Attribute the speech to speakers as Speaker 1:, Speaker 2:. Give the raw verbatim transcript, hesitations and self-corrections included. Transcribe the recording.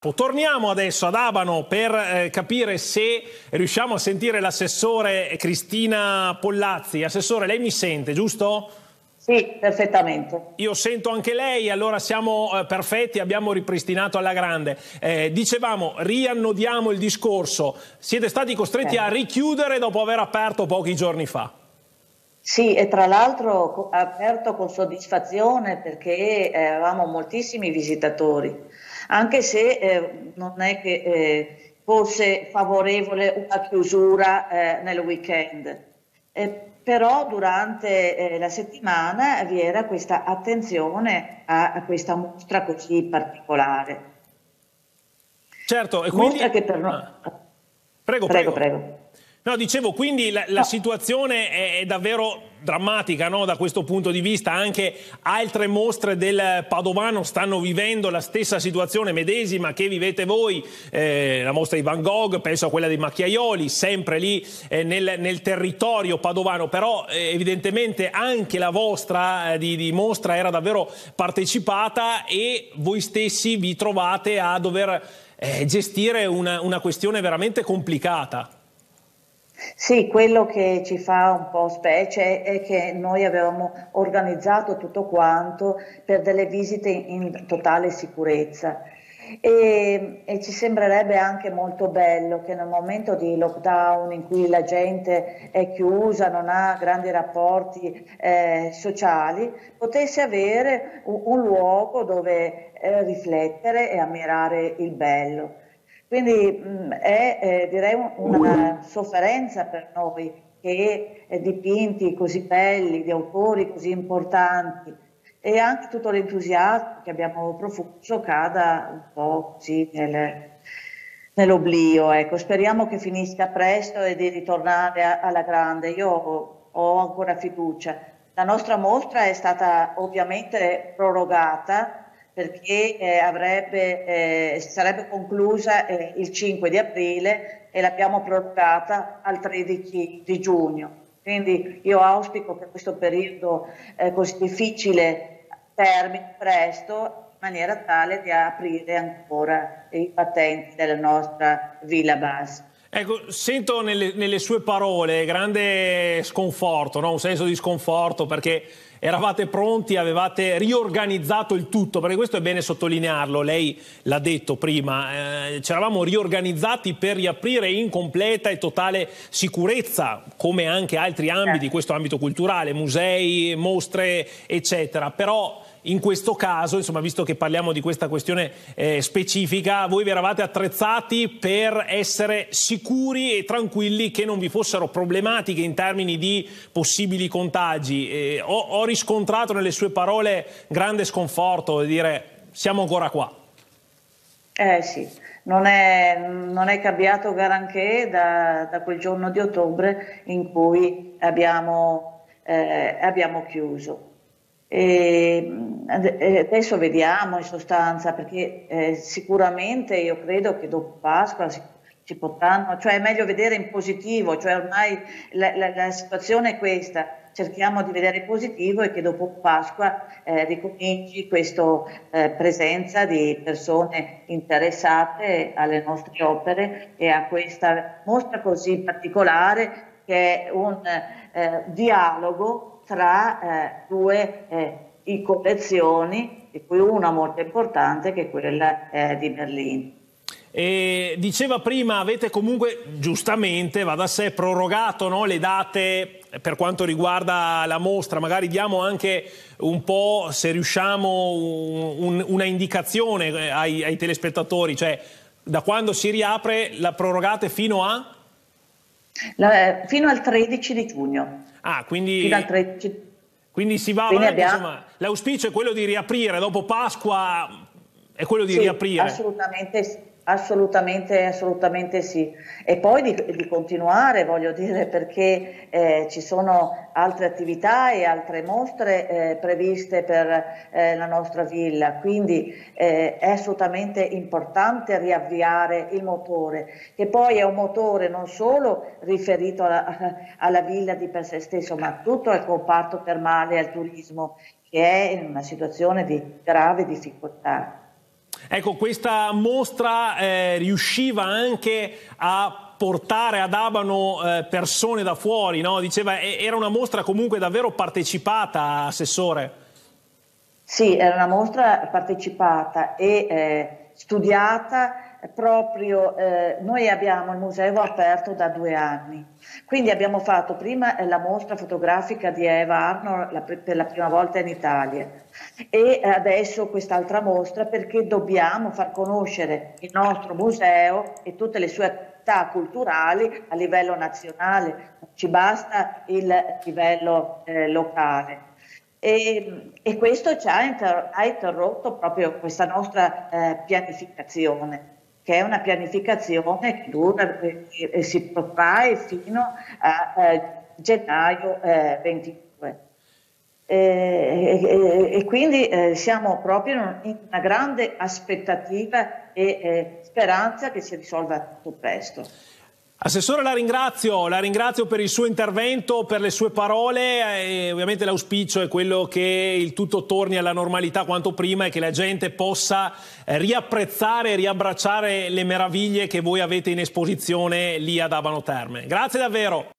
Speaker 1: Torniamo adesso ad Abano per eh, capire se riusciamo a sentire l'assessore Cristina Pollazzi. Assessore, lei mi sente, giusto?
Speaker 2: Sì, perfettamente.
Speaker 1: Io sento anche lei, allora siamo eh, perfetti, abbiamo ripristinato alla grande. Eh, dicevamo, riannodiamo il discorso. Siete stati costretti eh. a richiudere dopo aver aperto pochi giorni fa.
Speaker 2: Sì, e tra l'altro aperto con soddisfazione perché eh, avevamo moltissimi visitatori, anche se eh, non è che eh, fosse favorevole una chiusura eh, nel weekend. Eh, però durante eh, la settimana vi era questa attenzione a, a questa mostra così particolare.
Speaker 1: Certo, e quindi...
Speaker 2: Mostra che per noi...
Speaker 1: Ah. Prego,
Speaker 2: prego,
Speaker 1: prego.
Speaker 2: prego.
Speaker 1: No, dicevo, quindi la, la
Speaker 2: no.
Speaker 1: situazione è, è davvero drammatica, no? Da questo punto di vista. Anche altre mostre del Padovano stanno vivendo la stessa situazione medesima che vivete voi, eh, la mostra di Van Gogh, penso a quella dei Macchiaioli, sempre lì eh, nel, nel territorio padovano, però eh, evidentemente anche la vostra eh, di, di mostra era davvero partecipata e voi stessi vi trovate a dover eh, gestire una, una questione veramente complicata.
Speaker 2: Sì, quello che ci fa un po' specie è che noi avevamo organizzato tutto quanto per delle visite in totale sicurezza e, e ci sembrerebbe anche molto bello che nel momento di lockdown in cui la gente è chiusa, non ha grandi rapporti eh, sociali, potesse avere un, un luogo dove eh, riflettere e ammirare il bello. Quindi mh, è eh, direi una sofferenza per noi che eh, dipinti così belli, di autori così importanti e anche tutto l'entusiasmo che abbiamo profuso cada un po' così nel, nell'oblio. Ecco. Speriamo che finisca presto e di ritornare a, alla grande. Io ho, ho ancora fiducia. La nostra mostra è stata ovviamente prorogata perché eh, avrebbe, eh, sarebbe conclusa eh, il cinque di aprile e l'abbiamo prorogata al tredici di giugno. Quindi io auspico che questo periodo eh, così difficile termini presto in maniera tale da aprire ancora i battenti della nostra Villa Bassa.
Speaker 1: Ecco, sento nelle, nelle sue parole grande sconforto, no? Un senso di sconforto perché eravate pronti, avevate riorganizzato il tutto, perché questo è bene sottolinearlo, lei l'ha detto prima, eh, ci eravamo riorganizzati per riaprire in completa e totale sicurezza, come anche altri ambiti, questo ambito culturale, musei, mostre, eccetera, però in questo caso, insomma, visto che parliamo di questa questione eh, specifica, voi vi eravate attrezzati per essere sicuri e tranquilli che non vi fossero problematiche in termini di possibili contagi. Eh, ho, ho riscontrato nelle sue parole grande sconforto di dire siamo ancora qua.
Speaker 2: Eh sì, non è, non è cambiato granché da, da quel giorno di ottobre in cui abbiamo, eh, abbiamo chiuso. E adesso vediamo in sostanza, perché eh, sicuramente io credo che dopo Pasqua si, ci potranno, cioè è meglio vedere in positivo, cioè ormai la, la, la situazione è questa, cerchiamo di vedere positivo e che dopo Pasqua eh, ricominci questa eh, presenza di persone interessate alle nostre opere e a questa mostra così particolare che è un eh, dialogo tra eh, due eh, collezioni, di cui una molto importante che è quella eh, di Berlino.
Speaker 1: E diceva prima, avete comunque, giustamente, va da sé, prorogato, no, le date per quanto riguarda la mostra. Magari diamo anche un po', se riusciamo, un, una indicazione ai, ai telespettatori, cioè da quando si riapre la prorogate fino a?
Speaker 2: La, fino al tredici di giugno.
Speaker 1: Ah, quindi,
Speaker 2: fino al tredici.
Speaker 1: Quindi si va
Speaker 2: quindi
Speaker 1: avanti,
Speaker 2: abbiamo...
Speaker 1: insomma, l'auspicio è quello di riaprire, dopo Pasqua è quello di
Speaker 2: sì,
Speaker 1: riaprire.
Speaker 2: Assolutamente sì. Assolutamente, assolutamente sì. E poi di, di continuare, voglio dire, perché eh, ci sono altre attività e altre mostre eh, previste per eh, la nostra villa, quindi eh, è assolutamente importante riavviare il motore, che poi è un motore non solo riferito alla, alla villa di per sé stesso, ma tutto al comparto termale e al turismo, che è in una situazione di grave difficoltà.
Speaker 1: Ecco, questa mostra eh, riusciva anche a portare ad Abano eh, persone da fuori, no? Diceva, era una mostra comunque davvero partecipata, Assessore.
Speaker 2: Sì, era una mostra partecipata e eh, studiata proprio, eh, noi abbiamo il museo aperto da due anni, quindi abbiamo fatto prima la mostra fotografica di Eva Arnold la, per la prima volta in Italia e adesso quest'altra mostra perché dobbiamo far conoscere il nostro museo e tutte le sue attività culturali a livello nazionale, non ci basta il livello eh, locale. E, e questo ci ha, inter, ha interrotto proprio questa nostra eh, pianificazione, che è una pianificazione che dura e, e si protrae fino a eh, gennaio eh, ventidue. E, e, e quindi eh, siamo proprio in una grande aspettativa e eh, speranza che si risolva tutto presto.
Speaker 1: Assessore, la ringrazio, la ringrazio per il suo intervento, per le sue parole e ovviamente l'auspicio è quello che il tutto torni alla normalità quanto prima e che la gente possa riapprezzare e riabbracciare le meraviglie che voi avete in esposizione lì ad Abano Terme. Grazie davvero.